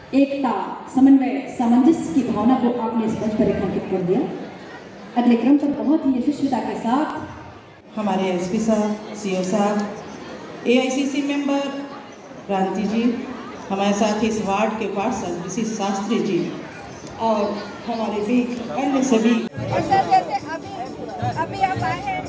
एकता, समन्वय, सामंजस्य की भावना को आपने इस मंच पर रेखांकित कर दिया। अगले क्रम पर बहुत ही यशस्विता के साथ हमारे एसपी साहब, सीओ साहब, एआईसीसी मेंबर क्रांति जी, हमारे साथ इस वार्ड के पार्षद ऋषि शास्त्री जी और हमारे बीच अन्य सभी। और सर जैसे अभी आप आए हैं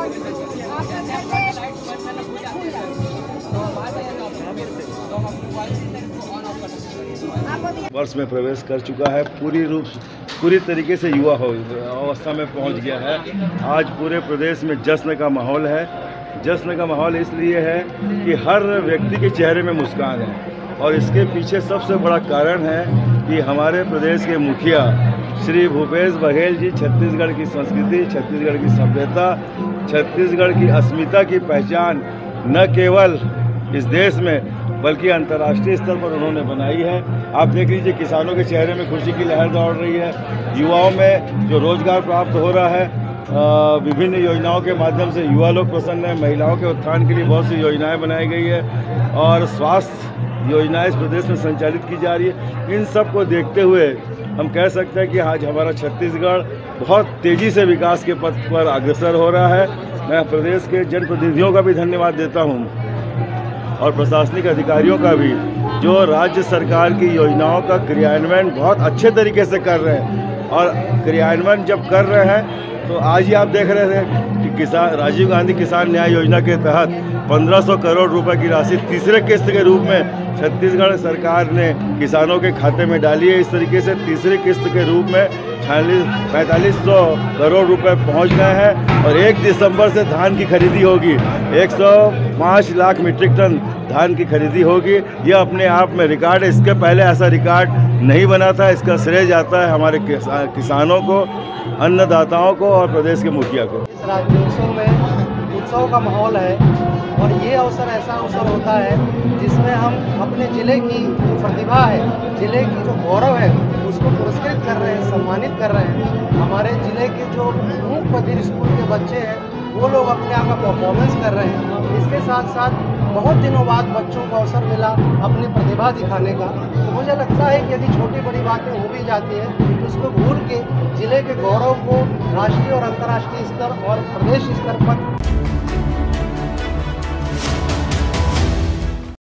वर्ष में प्रवेश कर चुका है, पूरी तरीके से युवा अवस्था में पहुंच गया है। आज पूरे प्रदेश में जश्न का माहौल है। जश्न का माहौल इसलिए है कि हर व्यक्ति के चेहरे में मुस्कान है और इसके पीछे सबसे बड़ा कारण है कि हमारे प्रदेश के मुखिया श्री भूपेश बघेल जी छत्तीसगढ़ की संस्कृति, छत्तीसगढ़ की सभ्यता, छत्तीसगढ़ की अस्मिता की पहचान न केवल इस देश में बल्कि अंतर्राष्ट्रीय स्तर पर उन्होंने बनाई है। आप देख लीजिए, किसानों के चेहरे में खुशी की लहर दौड़ रही है, युवाओं में जो रोजगार प्राप्त हो रहा है, विभिन्न योजनाओं के माध्यम से युवा लोग प्रसन्न हैं। महिलाओं के उत्थान के लिए बहुत सी योजनाएं बनाई गई है और स्वास्थ्य योजनाएं इस प्रदेश में संचालित की जा रही है। इन सब को देखते हुए हम कह सकते हैं कि आज हमारा छत्तीसगढ़ बहुत तेज़ी से विकास के पथ पर अग्रसर हो रहा है। मैं प्रदेश के जनप्रतिनिधियों का भी धन्यवाद देता हूँ और प्रशासनिक अधिकारियों का भी, जो राज्य सरकार की योजनाओं का क्रियान्वयन बहुत अच्छे तरीके से कर रहे हैं। और क्रियान्वयन जब कर रहे हैं तो आज ही आप देख रहे थे कि राजीव गांधी किसान न्याय योजना के तहत 1500 करोड़ रुपए की राशि तीसरे किस्त के रूप में छत्तीसगढ़ सरकार ने किसानों के खाते में डाली है। इस तरीके से तीसरी किस्त के रूप में 4500 करोड़ रुपए पहुंच गए हैं और 1 दिसंबर से धान की खरीदी होगी। 105 लाख मीट्रिक टन धान की खरीदी होगी। यह अपने आप में रिकॉर्ड है। इसके पहले ऐसा रिकॉर्ड नहीं बना था। इसका श्रेय जाता है हमारे किसानों को, अन्नदाताओं को और प्रदेश के मुखिया को। इस राज्योत्सव में उत्सव का माहौल है और ये अवसर ऐसा अवसर होता है जिसमें हम अपने ज़िले की जो प्रतिभा है, ज़िले की जो गौरव है, उसको पुरस्कृत कर रहे हैं, सम्मानित कर रहे हैं। हमारे ज़िले के जो मूक बधिर स्कूल के बच्चे हैं वो लोग अपने आप का परफॉर्मेंस कर रहे हैं। इसके साथ साथ बहुत दिनों बाद बच्चों को अवसर मिला अपनी प्रतिभा दिखाने का। तो मुझे लगता है कि यदि छोटी बड़ी बातें हो भी जाती हैं तो उसको भूल के ज़िले के गौरव को राष्ट्रीय और अंतर्राष्ट्रीय स्तर और प्रदेश स्तर पर